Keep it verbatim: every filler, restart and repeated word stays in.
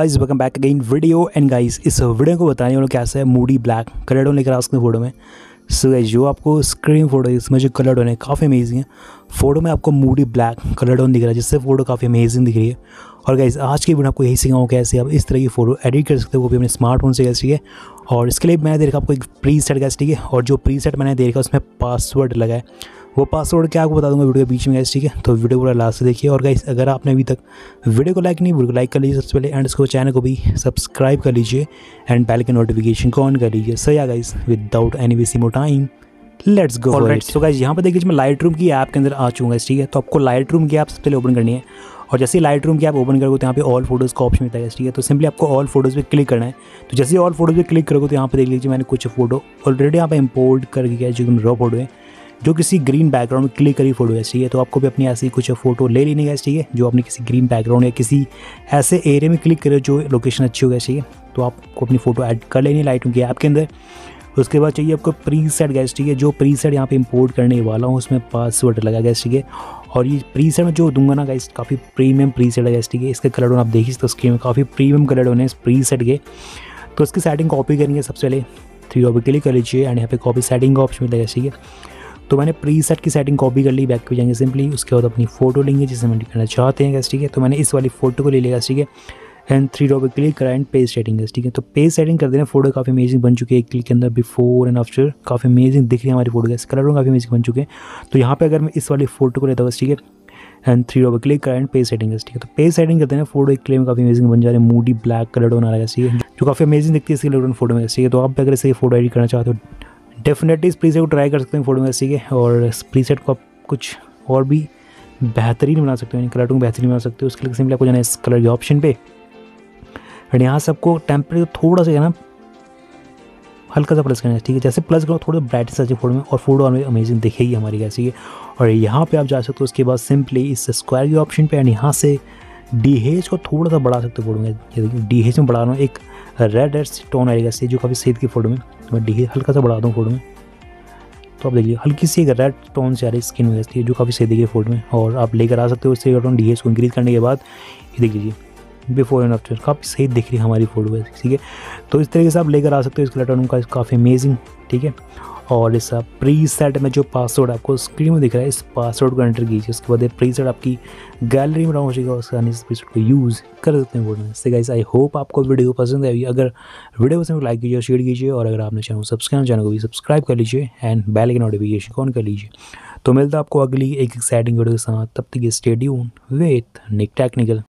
Guys welcome back again video and guys इस वीडियो को बताने वालों कैसा है मूडी ब्लैक कलर टोन लेकर आ सकते हैं फोटो में। सो गाइस जो आपको स्क्रीन फोटो है इसमें जो कलर टोन है काफ़ी अमेजिंग है। फोटो में आपको मूडी ब्लैक कलर टोन दिख रहा है जिससे फोटो काफ़ी अमेजिंग दिख रही है। और गाइस आज की वीडियो आपको यही सिखाऊँ कैसे आप इस तरह की फ़ोटो एडिट कर सकते हो वो भी अपने स्मार्टफोन से कैसे। ठीक है, और इसके लिए मैंने देखा आपको एक प्री सेट कैसे। ठीक है, और जो प्री सेट मैंने देखा उसमें पासवर्ड लगा है, वो पासवर्ड क्या आपको बता दूंगा वीडियो के बीच में गाइस। ठीक है, तो वीडियो पूरा लास्ट से देखिए। और गाइस अगर आपने अभी तक वीडियो को लाइक नहीं वीडियो को लाइक कर लीजिए सबसे पहले, एंड इसको चैनल को भी सब्सक्राइब कर लीजिए एंड बेल के नोटिफिकेशन को ऑन कर लीजिए। So yeah guys without any wasting more time let's go for it. So guys यहाँ पर देखिए मैं लाइट रूम की ऐप के अंदर आ चुका है। ठीक है, तो आपको लाइट रूम की ऐप सबसे पहले ओपन करनी है, और जैसे ही लाइट रूम की ऐप ओपन करोगे तो यहाँ पे ऑल फोटोज़ का ऑप्शन मिलता है। ठीक है, तो सिंपली आपको ऑल फोटोज़ पे क्लिक करना है। तो जैसे ही ऑल फोटोज़ पे क्लिक करोगे तो यहाँ पे देख लीजिए मैंने कुछ फोटो ऑलरेडी यहाँ पे इंपोर्ट करके किया है जो रॉ फोटो है जो किसी ग्रीन बैकग्राउंड में क्लिक करी फोटो है। ठीक है, तो आपको भी अपनी ऐसी कुछ फोटो ले लेनी है। ठीक है, जो आपने किसी ग्रीन बैकग्राउंड या किसी ऐसे एरिया में क्लिक करे जो लोकेशन अच्छी हो गई। ठीक है, तो आपको अपनी फोटो ऐड कर लेनी है लाइट रूम की ऐप के अंदर। उसके बाद चाहिए आपको प्री सेट गैस। ठीक है, जो प्री सेट यहाँ पे इंपोर्ट करने वाला हूँ उसमें पासवर्ड लगा गैस। ठीक है, और ये प्री सेट में जो दूंगा ना गाइस काफ़ी प्रीमियम प्री सेट है गैस। ठीक है, इसके कलर टोन आप देखिए तो स्क्रीन में काफ़ी प्रीमियम कलर टोन है इस प्री सेट के। तो इसकी सेटिंग कॉपी करेंगे सबसे पहले, थ्री डॉट पे क्लिक कर लीजिए एंड यहाँ पे कॉपी सेटिंग का ऑप्शन मिलता है। ठीक है, तो मैंने प्री सेट की सेटिंग कॉपी कर ली, बैक पे जाएंगे सिंपली। उसके बाद अपनी फोटो लेंगे जिसे हम करना चाहते हैं गैस। ठीक है, तो मैंने इस वाली फोटो को ले लिया। ठीक है, एंड थ्री डॉट पे क्लिक करा एंड पेज सेटिंग है। ठीक है, तो पेज सेटिंग कर देना। फोटो काफ़ी अमेजिंग बन चुकी है, एक क्लिक के अंदर बिफोर एंड आफ्टर काफ़ी अमेजिंग दिख रही है हमारी फोटो गैस। कलर काफ़ी अमेजिंग बन चुके हैं। तो यहाँ पे अगर मैं इस वाली फोटो को लेता हूँ, ठीक है, एंड थ्री डॉट पे क्लिक करा एंड पेज सेटिंग है। ठीक है, तो पेज सेटिंग करते हैं। फोटो एक क्लेम काफ़ी अमेजिंग बन जा रही है, मूडी ब्लैक कलर टोन आ रहा है। ठीक है, जो काफ़ी अमेजिंग दिखती है इसकी कलर टोन फोटो में। ठीक है, तो आप अगर इसे फोटो एडिट करना चाहते हो डेफिनेटली इस प्रीसेट को ट्राई कर सकते हैं फोटो में। ठीक है, और इस प्रीसेट को आप कुछ और भी बेहतरीन बना सकते हो, कलर टोन बेहतरीन बना सकते हो। उसके लिए सिंपली आपको जाना है इस कलर के ऑप्शन पे, एंड यहाँ से आपको टेम्परेचर थोड़ा सा है ना हल्का सा प्लस करना है। ठीक है, जैसे प्लस करो थोड़ा ब्राइटनेस आ जाए फोटो में और फोटो और अमेजिंग दिखेगी हमारी कैसी है। और यहाँ पे आप जा सकते हो उसके बाद सिंपली इस स्क्वायर के ऑप्शन पे, एंड यहाँ से डी एच को थोड़ा सा बढ़ा सकते हो फोटो में। देखिए डी एच में बढ़ा रहा हूँ, एक रेड रेड टोन आएगा इससे जो काफ़ी सेफ की फोटो में। तो मैं डी एच हल्का सा बढ़ा दूँ फोटो में, तो आप देखिए हल्की सी एक रेड टोन से आ रही स्किन में जो काफ़ी सही दिखी फोटो में। और आप लेकर आ सकते हो इससे टोन डी एच को इंक्रीज करने के बाद। ये देख लीजिए बिफोर एंड आफ्टर काफ़ी सही दिख रही है हमारी फोटो है। ठीक है, तो इस तरीके से आप लेकर आ सकते हो इस कलर टोन का काफ़ी अमेजिंग। ठीक है, और इस प्री सेट में जो पासवर्ड आपको स्क्रीन में दिख रहा है इस पासवर्ड को एंटर कीजिए। उसके बाद प्री सेट आपकी गैलरी में डाउन हो जाएगा, उसका इस प्री सेट को यूज़ कर सकते हैं फोटो में। इससे गाइस आई होप आपको वीडियो पसंद आई। अगर वीडियो पसंद है लाइक कीजिए और शेयर कीजिए, और अगर आपने चैनल सब्सक्राइब चैनल को भी सब्सक्राइब कर लीजिए एंड बेल के नोटिफिकेशन ऑन कर लीजिए। तो मिलता है आपको अगली एक एक्साइटिंग वीडियो के साथ, तब तक stay tuned with Nick technical.